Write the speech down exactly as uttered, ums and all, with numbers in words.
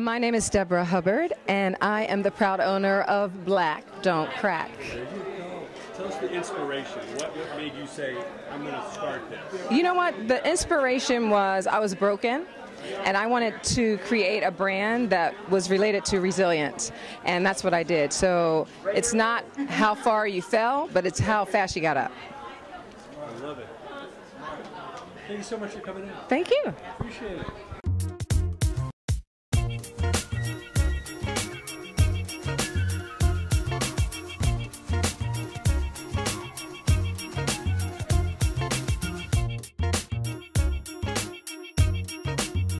My name is Deborah Hubbard, and I am the proud owner of Black Don't Crack. There you go. Tell us the inspiration. What, what made you say, I'm going to start this? You know what? The inspiration was I was broken, and I wanted to create a brand that was related to resilience, and that's what I did. So it's not how far you fell, but it's how fast you got up. I love it. Thank you so much for coming in. Thank you. Appreciate it.